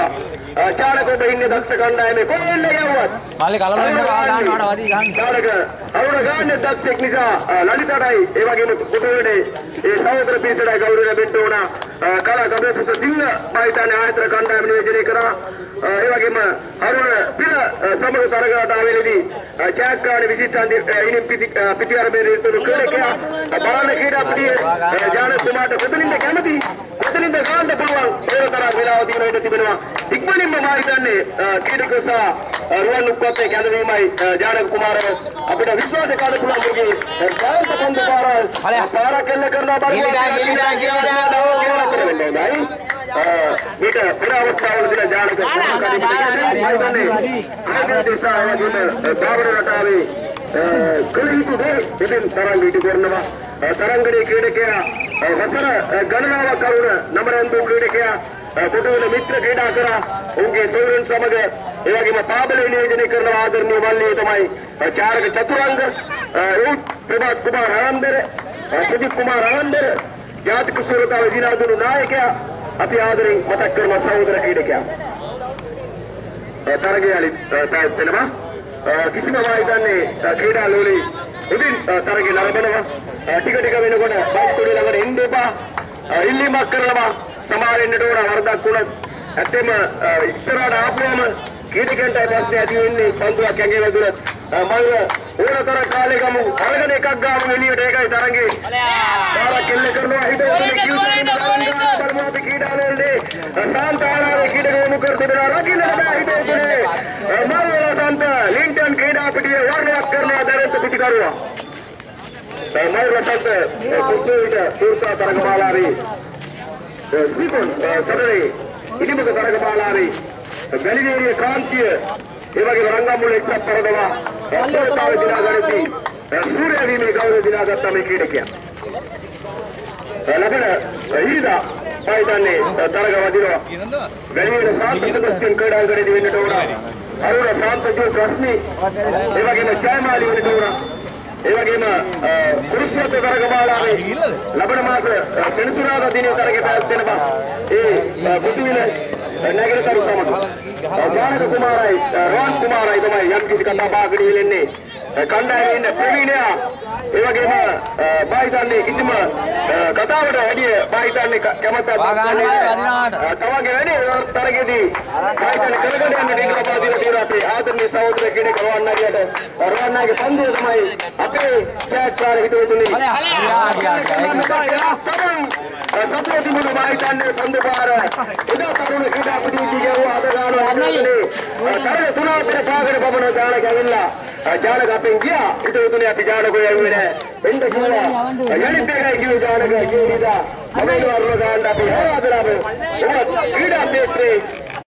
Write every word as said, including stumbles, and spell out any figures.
ජානක ඔබ ඉන්නේ දක්ෂ කණ්ඩායමේ කොහෙන්ද යවුවත් කාලේ කලබල වෙන්න බා ගන්න වඩා වදී ගන්න ජානක අවුර ගන්න දක්ෂෙක් නිසා ලලිතටයි ඒ වගේම කොටවලේ ඒ සහෝදර පිරිසටයි ගෞරව ලැබෙන්න ඕන කලා ගබේසුත සිංහ මහිතන්නේ ආයතන කණ්ඩායම නියෝජනය කරා ඒ වගේම අරුණ පිළ සමග තරගාට ආවෙලදී ජයග්‍රහණ විශිෂ්ට ඉනිම් පිටි අරබේ රිතුරු ක්‍රීඩකයා බලන ක්‍රීඩා පිටියේ ජානක කුමාරට කොතනින්ද කැමති කොතනින්ද ගන්න පුළුවන් ඒ තරම් වෙලාව දින ඉඳ තිබෙනවා ඉක්මනින්ම මා හිතන්නේ ක්‍රීඩකයෝ සහ රුවන් උත්පත්ති කැඳවීමයි ජානක කුමාර අපිට විශ්වාස කරන්න පුළුවන් මුගේ සාන්ත පන්දු පාර පාර කෙල්ල කරනවා බලන්න කියලා කියලා කියලා මේක පෙර අවස්ථාවලදී ජානක තරංග කරනවා තරංගයේ ක්‍රීඩකයා වසර ගණනාවක් කරුණ නමරන්තු ක්‍රීඩකයා කොටවල මිත්‍ර ක්‍රීඩා කරා උන්ගේ තෝරන් සමග ඒ වගේම පාබලේ නියෝජනය කරන ආදරණීය මල්ලිය තමයි චාරක චතුරංග ඒ ප්‍රභාත් කුමාර ආනන්දර සුජිත් කුමාර ආනන්දර ජාතික සුරතාව දිනාදුණු නායකයා අපි ආදරෙන් මතක් කරන සහෝදර ක්‍රීඩකයා තරගයලි තාත්තෙනවා කිසිම වායිදන්නේ ක්‍රීඩා ලෝලි උදින් තරගය ලබනවා ටික ටික වෙනකොට බස්තුඩි ළඟට එන්න එපා ඉල්ලීමක් කරනවා සමාවෙන්නට ඕන වරදක් වුණත් ඇත්තෙම ඉස්සරහට ආපුවම ක්‍රීඩකයන්ට ප්‍රශ්න ඇති වෙන්නේ පන්දුවක් ඇඟේ වැදුනත් මම ඕනතර කාලේ ගමු අරගෙන එකක් ගාමු එළියට ඒකයි තරංගේ බාරක් කෙල්ල කරනවා හිතේ කිව්වයින් බලමු අපි ක්‍රීඩා වලදී සාන්තාරාවේ ක්‍රීඩකයෝ මුකර තිබෙනවා රකින්න බෑ හිතේ මම සාන්ත ලින්ටන් ක්‍රීඩා පිටියේ වර්ණයක් කරනවා දැරෙත් පිටිකරුවා මම රටට කුතුහලට සූර්තා තරගමාලාවේ සිපොන් සතරේ ඉනිමක තරගමාලාවේ වැලිවේරිය ක්‍රාන්තිය ඒ වගේ රංගම්මුල එක්ක පරදවා අත්තරතාව දිනාගත්තී සූර්යවීමේ ගෞරව දිනාගත්ත මේ ක්‍රීඩකයා ලබන ඊදා පයිදන්නේ තරග වදිනවා වැලිවේරිය සාන්තිකස්යෙන් ක්‍රීඩාංගණයේදී වෙන්නට ඕන අරුණ සාන්තජෝ ප්‍රශ්නේ ඒ වගේම ජයමාලි වෙන්නට ඕන ඒ වගේම කුරුක්ෂේත්‍ර තරගමාලාවේ ලබන මාස සෙනසුරාදා දිනේ තරගය පැවැත්වෙනවා ඒ බුදුවිල නැගිරතරු සමග ජානක කුමාරයි රෝහන් කුමාරයි තමයි යම් කිසි කතා බහකට ඉලෙන්නේ කණ්ඩායමේ ඉන්න ප්‍රවීණයා ඒ වගේම බාහිතන්නේ කිසිම කතාවට වැඩි බාහිතන්නේ කැමැත්තක් නැහැ තවගේ වැඩි තරගයේදී බාහිතන්නේ කරගෙන යන්න දෙන්න ලබා දීලා තියෙනවා අපේ ආදරණීය සහෝදර කෙනෙක් රෝහන්නාගේ රෝහන්නාගේ පන්දුව තමයි අපේ ක්‍රීඩාකාර හිතවතුනි සතුටු මුළු බාහිතන්නේ පන්දු පාර එදා තරුණ ක්‍රීඩා පිටියේ ගියව අද ගන්නවා අන්නේ තරග තුනක් පෙර පාගන බබන ජානක ඇවිල්ලා ජානක අපෙන් ගියා හිතවතුනි අපි ජානක යන්නේ නැහැ එන්න කියලා යනිත් එකයි කිව්ව ජානක කියනida අපේ වර්ණ ගන්න අපි හරහදලාම ක්‍රීඩා ක්ෂේත්‍රයේ